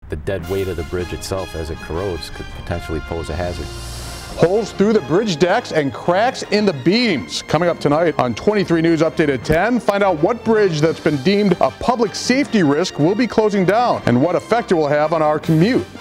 The dead weight of the bridge itself as it corrodes could potentially pose a hazard. Holes through the bridge decks and cracks in the beams. Coming up tonight on 23 News Update at 10, find out what bridge that's been deemed a public safety risk will be closing down and what effect it will have on our commute.